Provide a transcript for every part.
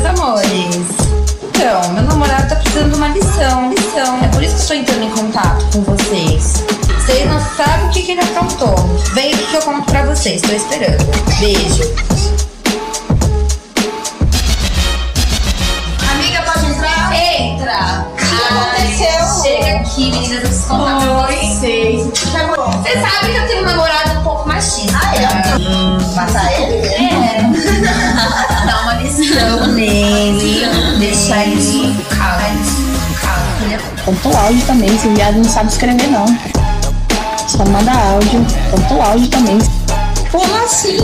amores? Então, meu namorado tá precisando de uma lição. É por isso que estou entrando em contato com vocês. Vocês não sabem o que ele aprontou. Vem aqui que eu conto pra vocês, tô esperando. Beijo. Amiga, pode entrar? Entra! O que aconteceu? Chega aqui, meninas, eu preciso contar pra vocês. Você sabe que eu tenho um namorado um pouco machista. Ah, é? Matar ele? É. Dá uma lição nele, deixar ele sufocado. Contou áudio também, esse viado não sabe escrever não. Só manda áudio, contou áudio também. Como assim?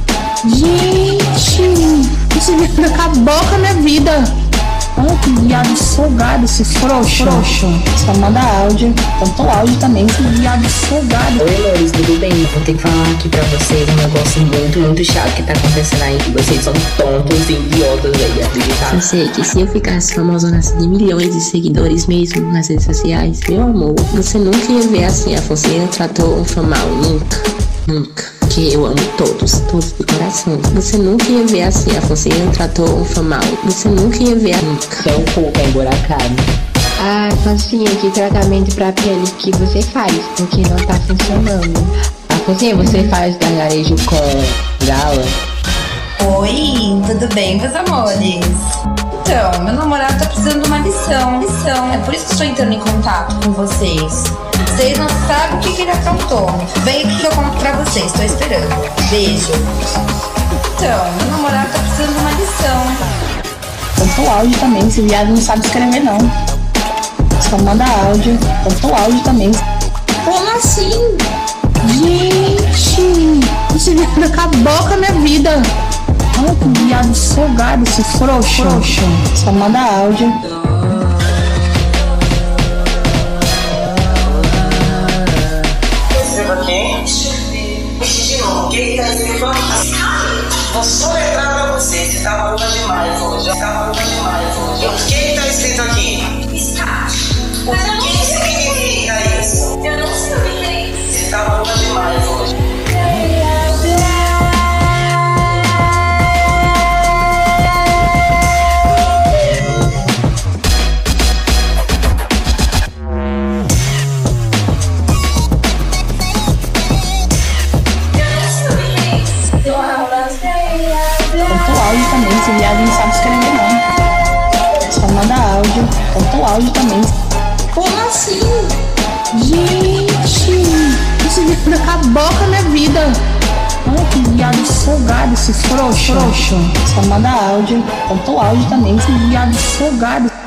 Gente, esse viado acabou com a minha vida. Olha que viado folgado, esse frouxo. Só manda áudio, contou áudio também, esse viado folgado. Oi, amores, tudo bem? Vou ter que falar aqui pra vocês um negócio muito chato que tá acontecendo aí. Que vocês são tontos e idiotas aí, acreditar. Eu sei que se eu ficasse famosona assim de milhões de seguidores mesmo nas redes sociais, meu amor, você nunca ia ver assim a Fonseca tratou um fã mal, nunca. Que eu amo todos de coração. Você nunca ia ver assim a Fonseca tratou um fã mal, você nunca ia ver nunca. Seu cu é emburacado. Ah, Fonseca, que tratamento pra pele que você faz? Porque não tá funcionando. Ah, Fonseca, você faz gargarejo com gala? Oi, tudo bem, meus amores? Então, meu namorado tá precisando de uma lição. É por isso que estou entrando em contato com vocês. Vocês não sabem o que ele aprontou. Vem aqui que eu conto pra vocês, tô esperando. Beijo. Então, meu namorado tá precisando de uma lição. Contou áudio também, esse viado não sabe escrever não. Só manda áudio, contou áudio também. Como assim? Gente, esse viado acabou com a minha vida. Olha que viado folgado, esse frouxo. Só manda áudio. O que tá escrito aqui? Vou só lembrar pra vocês, você tá maluca demais hoje. O que tá escrito aqui? Scat. O que significa isso? Eu não sei o que é isso. Você tá maluca demais hoje. Contou áudio também, esse viado não sabe escrever não. Só manda áudio, contou áudio também. Como assim? Gente, esse viado acabou com a minha vida. Olha que viado folgado, esse frouxo. Só manda áudio, contou áudio também, esse viado folgado.